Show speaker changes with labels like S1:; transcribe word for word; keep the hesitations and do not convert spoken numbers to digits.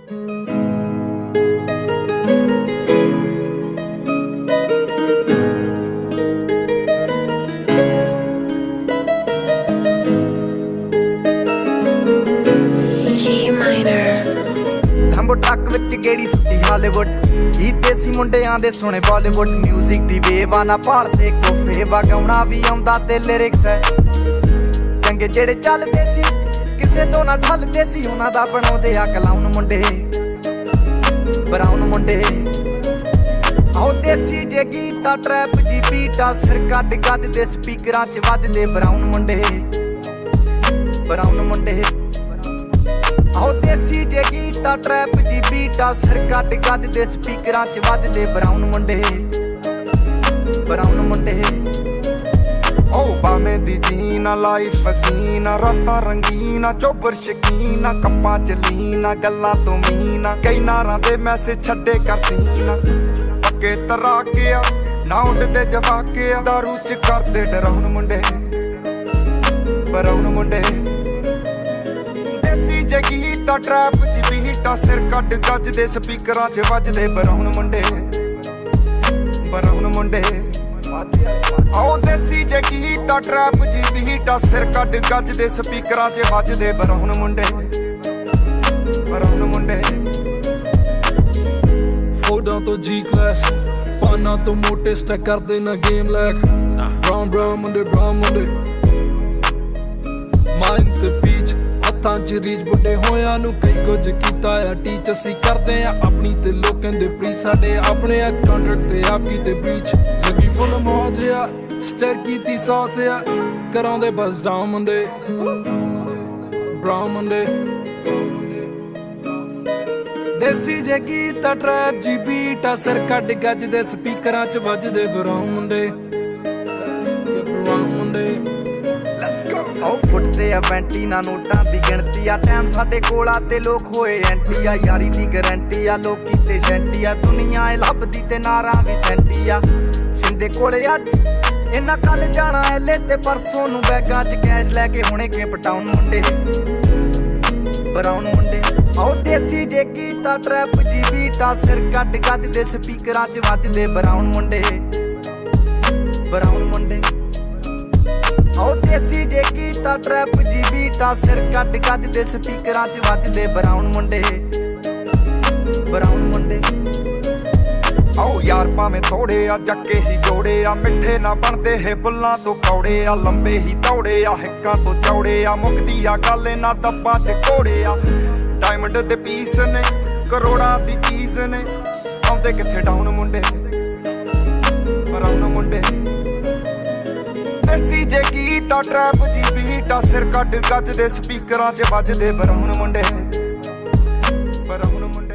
S1: लंबो ट्रक विच गेड़ी सुट्टी हालीवुड ही देसी मुंडियां दे सोने बॉलीवुड म्यूजिक दी वेव आ ना भालदे कोफे गाउणा भी आउंदा ते लिरिक्स है चंगे जेड़े चलदे सी किसे तो ना ठलदे सी उन्हां दा बनाउंदे आ क्लाउन मुंडे ब्राउन मुंडे आओ देसी जे गीता ट्रैप जी बीटा सिर कट गजदे स्पीकरां च वजदे ब्राउन मुंडे ब्राउन मुंडे आओ देसी जे गीता ट्रैप जी बीटा सिर कट गजदे स्पीकरां च वजदे ब्राउन मुंडे ब्राउन मुंडे ओ बामे दी जीना लाइफ हसीना रातां रंगीना चोबर शकीना कप्पां च लीना गल्लां तो मीना कई नारां दे मैसेज छड्डे कर सीना पक्के तरा के आ ना उडदे जवाके आ दारू च करदे डराउन मुंडे ब्राउन मुंडे जे गीता ट्रैप जी बीटा सिर कट गजदे स्पीकरां च वजदे ब्राउन मुंडे ब्राउन मुंडे आओ देसी जे गीता ट्रैप जी बीटा सिर कट गजदे स्पीकरां च वजदे ब्राउन मुंडे ब्राउन मुंडे
S2: फोडां तो जी क्लास पाना तो मोटे स्टैक करदे ना गेम लैक ब्राउन ब्राउन मुंडे ब्राउन मुंडे माइंड ते पीच हत्थां च रीच बुड्ढे होया नू कई कुछ कीता आ टीच असी करदे आ अपनी ते लोकां दे प्री साडे अपने आ कॉन्ट्रैक्ट ते आप कीते ब्रीच लगी फुल मौज आ स्टर कीती सॉस आ कराउंदे बस डाउन मुंडे ब्राउन मुंडे देसी जे गीता ट्रैप जी बीटा सिर कट गजदे स्पीकरां च वजदे ब्राउन मुंडे ब्राउन मुंडे आओ फुटते आ पैंटी ना नोटां दी गिणती आ टाइम साडे कोल आ ते लोक होए एंटी आ यारी दी गारंटी आ लोक कीते सेंटी आ दुनिया ए लभदी ते नारां भी सेंटी आ शिंदे कोले अज इन्ना कल जाना एले ते परसों नू बैगां च कैश लैके हुणे केप टाउन मुंडे ब्राउन मुंडे आओ देसी जे गीता ट्रैप जी बीटा सिर कट गजदे स्पीकरां च वजदे ब्राउन मुंडे ब्राउन मुंडे आओ देसी जे गीता ट्रैप जी बीटा सिर कट गजदे स्पीकरां च वजदे ब्राउन मुंडे ब्राउन मुंडे आओ यार भावें थोड़े आ जक्के ही जोड़े आ मिठे ना बनदे हे बुल्लां तो कौड़े आ लंबे ही दौड़े आ हिक्कां तो चौड़े आ मुकदी आ गल ना दब्बा च घोड़े आ डायमंड दे पीस ने करोड़ां दी चीज ने आउंदे किथे डाउन मुंडे ब्राउन मुंडे देसी जे गीता ट्रैप जी बीटा सिर कट गजदे स्पीकरां च वजदे ब्राउन मुंडे ब्राउन मुंडे।